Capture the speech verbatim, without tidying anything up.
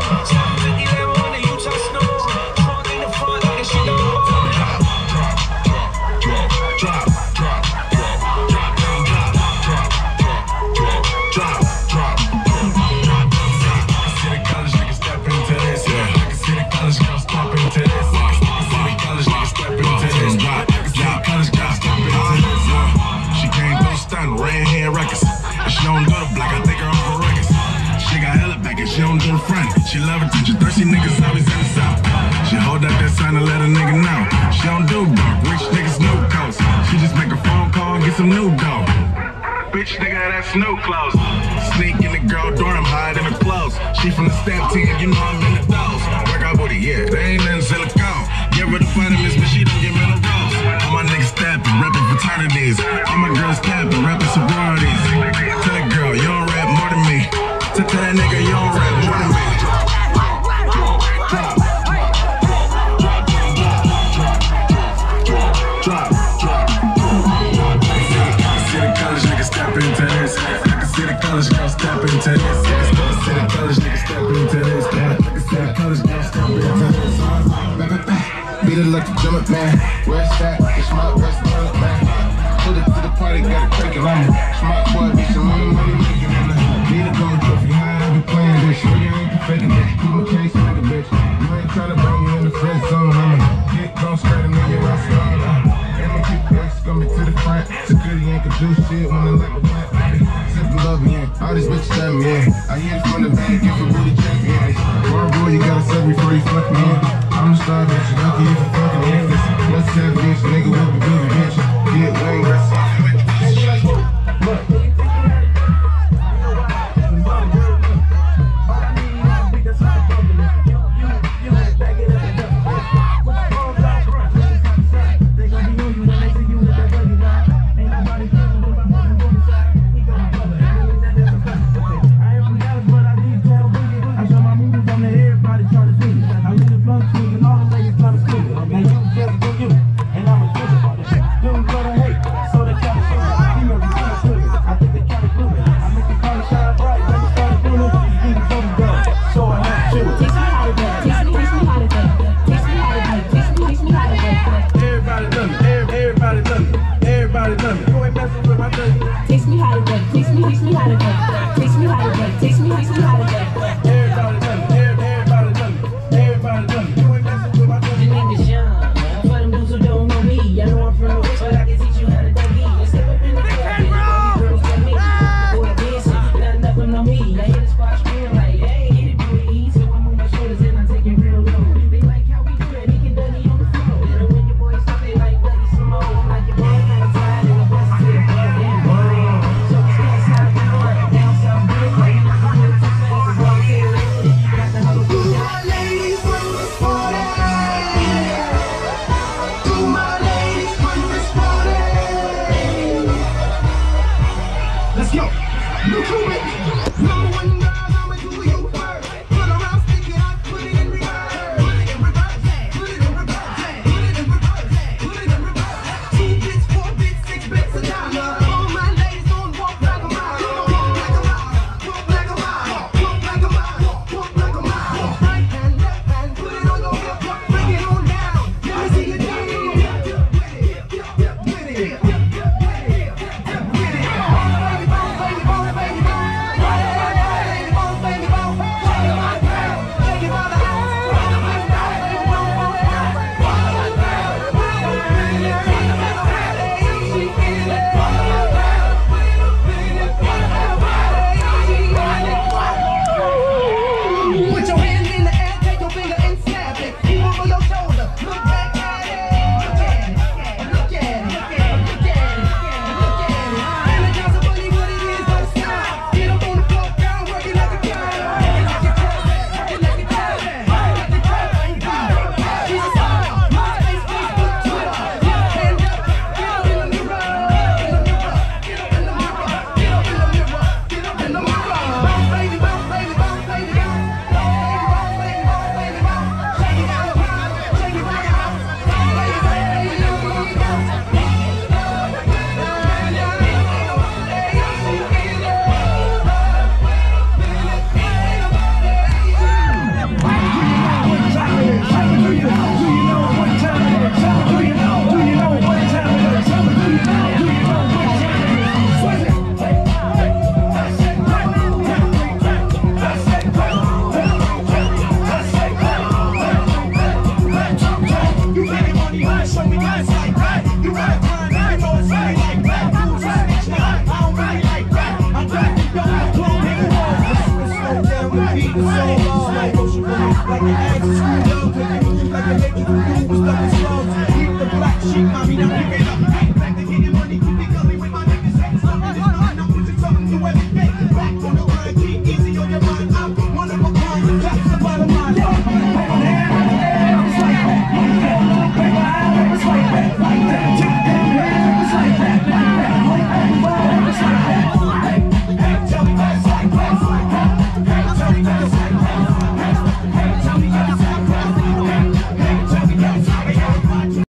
She love attention, thirsty niggas always in the south. She hold up that sign and let a nigga know. She don't do dark, rich niggas no coast. She just make a phone call and get some new dough. Bitch nigga, that's new clothes. Sneak in the girl door, I'm hiding her clothes. She from the step team, you know I'm in the dose. Work out booty, yeah, they ain't nothing silicone. Give her the vitamins, but she don't get minerals. All my niggas stepping, reppin' fraternities. All my girls capping, reppin' sororities. Tell that girl, you don't rap more than me. Tell that nigga, you don't rap more than me. College girl step into this. City college nigga step into this. City college girl step into this. Beat it like a jump man. Where's that? It's my best jump man. Put it to the party, got a crank it on me. Smart boy, bitch, some money, money making on the. Need a gold trophy, high, I be playing this. Sure you ain't faking this. Keep my case, nigga, bitch. You ain't tryna bring me in the friend zone. I'ma get gon' straight a nigga right strong. And my keep X coming to the front. Security ain't can do shit when they let me plant. Love me, yeah. All these bitches love me, yeah. I hit it from the back, give a booty check, yeah. One boy, you gotta suck before you fuck me, yeah. I'm the star, bitch, you lucky if you fucking in this. Let's have bitch, nigga with the bigger bitch. Get way, that's all. Everybody try to see. I leave the blood and all the ladies. beat was so long. Slow motion woman, like an ass is screwed up. Making moves like a nature to do was stuck in slow. Keep the black sheep, mommy, now pick it up.